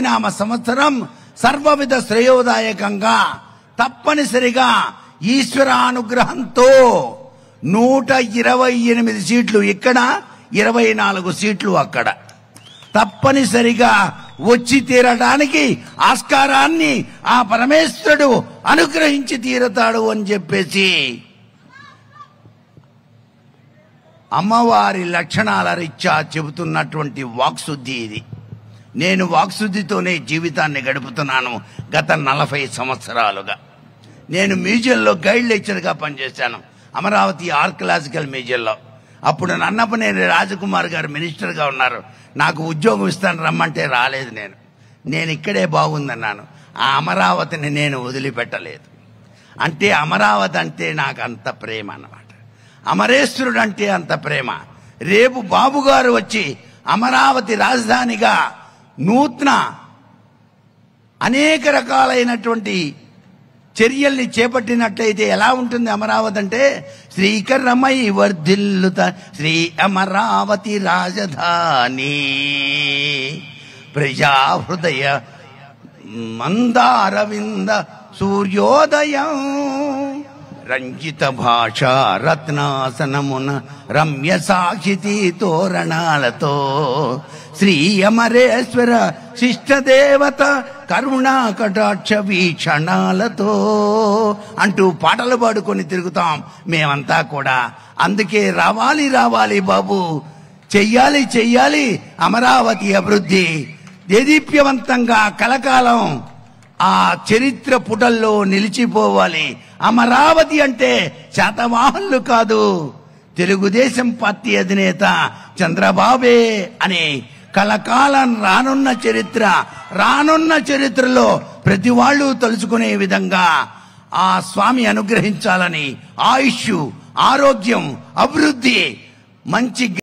వికారినామ సంవత్సరం సర్వవిధ శ్రేయోదాయకంగా తప్పనిసరిగా ఈశ్వరానుగ్రహంతో 128 సీట్లు ఇక్కడ, 24 సీట్లు అక్కడ తప్పనిసరిగా వచ్చి తీరడానికి ఆస్కారాన్ని ఆ పరమేశ్వరుడు అనుగ్రహించి తీరతాడు అని చెప్పేసి అమ్మవారి లక్షణాల రీత్యా చెబుతున్నటువంటి వాక్శుద్ధి ఇది. నేను వాక్శుద్ధితోనే జీవితాన్ని గడుపుతున్నాను గత 40 సంవత్సరాలుగా. నేను మ్యూజియంలో గైడ్ లెక్చర్గా పనిచేశాను, అమరావతి ఆర్కియలాజికల్ మ్యూజియంలో. అప్పుడు నన్నపనేని రాజకుమార్ గారు మినిస్టర్గా ఉన్నారు. నాకు ఉద్యోగం ఇస్తాను రమ్మంటే రాలేదు. నేను ఇక్కడే బాగుందన్నాను. ఆ అమరావతిని నేను వదిలిపెట్టలేదు. అంటే అమరావతి అంటే నాకు అంత ప్రేమ అన్నమాట. అమరేశ్వరుడు అంటే అంత ప్రేమ. రేపు బాబు గారు వచ్చి అమరావతి రాజధానిగా నూతన అనేక రకాలైనటువంటి చర్యల్ని చేపట్టినట్లయితే ఎలా ఉంటుంది అమరావతి అంటే, శ్రీకరమై వర్ధిల్లుత శ్రీ అమరావతి రాజధాని ప్రజాహృదయ మందారవింద సూర్యోదయం రంజిత భాష రత్నాసనమున రమ్య సాక్షితి తోరణాలతో శ్రీ అమరేశ్వర శిష్టదేవత కరుణా కటాక్ష వీక్షణాలతో అంటూ పాటలు పాడుకొని తిరుగుతాం మేమంతా కూడా. అందుకే రావాలి రావాలి బాబు, చెయ్యాలి చెయ్యాలి అమరావతి అభివృద్ధి, దేదీప్యవంతంగా కలకాలం ఆ చరిత్ర పుటల్లో నిలిచిపోవాలి. అమరావతి అంటే శాతవాహనులు కాదు, తెలుగుదేశం పార్టీ అధినేత చంద్రబాబే అనే కలకాలం రానున్న చరిత్రలో ప్రతి వాళ్ళు తలుచుకునే విధంగా ఆ స్వామి అనుగ్రహించాలని ఆయుష్, ఆరోగ్యం, అభివృద్ధి, మంచి